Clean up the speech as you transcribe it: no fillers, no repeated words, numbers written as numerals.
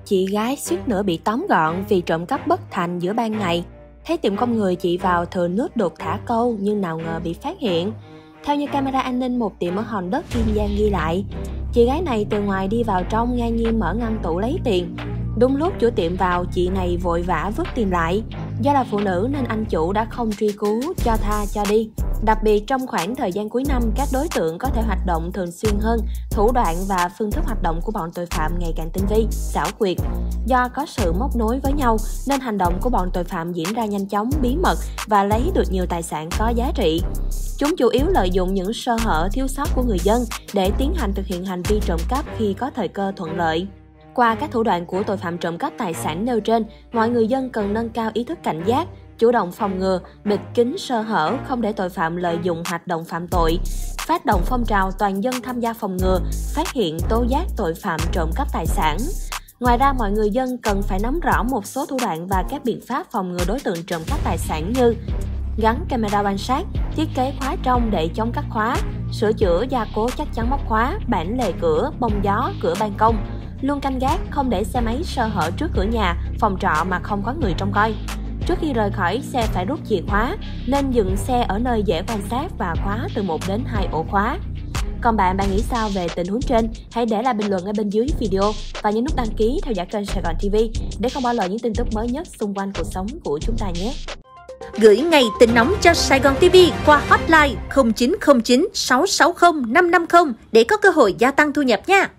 Chị gái suýt nữa bị tóm gọn vì trộm cắp bất thành giữa ban ngày. Thấy tiệm không người chị vào thừa nước đột thả câu nhưng nào ngờ bị phát hiện. Theo như camera an ninh một tiệm ở Hòn Đất, Kiên Giang ghi lại, chị gái này từ ngoài đi vào trong ngang nhiên mở ngăn tủ lấy tiền. Đúng lúc chủ tiệm vào, chị này vội vã vứt tiền lại. Do là phụ nữ nên anh chủ đã không truy cứu, cho tha cho đi. Đặc biệt trong khoảng thời gian cuối năm, các đối tượng có thể hoạt động thường xuyên hơn, thủ đoạn và phương thức hoạt động của bọn tội phạm ngày càng tinh vi, xảo quyệt. Do có sự móc nối với nhau nên hành động của bọn tội phạm diễn ra nhanh chóng, bí mật và lấy được nhiều tài sản có giá trị. Chúng chủ yếu lợi dụng những sơ hở thiếu sót của người dân để tiến hành thực hiện hành vi trộm cắp khi có thời cơ thuận lợi. Qua các thủ đoạn của tội phạm trộm cắp tài sản nêu trên, mọi người dân cần nâng cao ý thức cảnh giác, chủ động phòng ngừa, bịt kín sơ hở, không để tội phạm lợi dụng hoạt động phạm tội. Phát động phong trào toàn dân tham gia phòng ngừa, phát hiện tố giác tội phạm trộm cắp tài sản. Ngoài ra, mọi người dân cần phải nắm rõ một số thủ đoạn và các biện pháp phòng ngừa đối tượng trộm cắp tài sản như gắn camera quan sát, thiết kế khóa trong để chống cắt khóa, sửa chữa gia cố chắc chắn móc khóa, bản lề cửa, bông gió, cửa ban công. Luôn canh gác, không để xe máy sơ hở trước cửa nhà, phòng trọ mà không có người trông coi. Trước khi rời khỏi, xe phải rút chìa khóa, nên dừng xe ở nơi dễ quan sát và khóa từ 1 đến 2 ổ khóa. Còn bạn nghĩ sao về tình huống trên? Hãy để lại bình luận ở bên dưới video và nhấn nút đăng ký theo dõi kênh Sài Gòn TV để không bỏ lỡ những tin tức mới nhất xung quanh cuộc sống của chúng ta nhé. Gửi ngày tin nóng cho Sài Gòn TV qua hotline 0909 660 550 để có cơ hội gia tăng thu nhập nha.